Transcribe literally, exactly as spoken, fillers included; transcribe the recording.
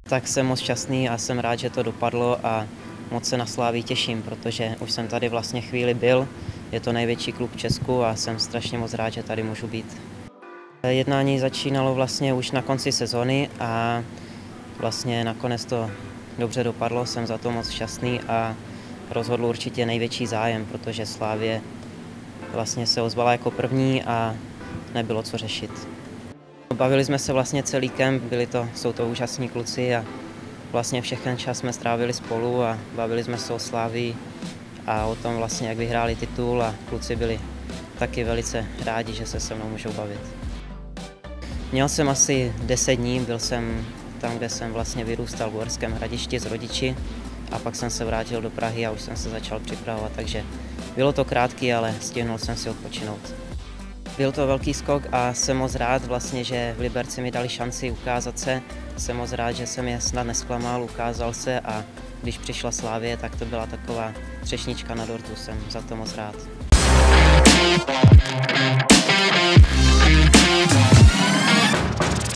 Tak jsem moc šťastný a jsem rád, že to dopadlo a moc se na Slávii těším, protože už jsem tady vlastně chvíli byl. Je to největší klub v Česku a jsem strašně moc rád, že tady můžu být. Jednání začínalo vlastně už na konci sezony a vlastně nakonec to dobře dopadlo, jsem za to moc šťastný a rozhodl určitě největší zájem, protože Slavie vlastně se ozvala jako první a nebylo co řešit. Bavili jsme se vlastně celý kemp, byli to, jsou to úžasní kluci a vlastně všechen čas jsme strávili spolu a bavili jsme se o Slavii a o tom vlastně, jak vyhráli titul a kluci byli taky velice rádi, že se se mnou můžou bavit. Měl jsem asi deset dní, byl jsem tam, kde jsem vlastně vyrůstal v Uherském Hradišti s rodiči a pak jsem se vrátil do Prahy a už jsem se začal připravovat, takže bylo to krátký, ale stihnul jsem si odpočinout. Byl to velký skok a jsem moc rád vlastně, že v Liberci mi dali šanci ukázat se. Jsem moc rád, že jsem je snad nesklamal, ukázal se a když přišla Slavie, tak to byla taková třešnička na dortu, jsem za to moc rád.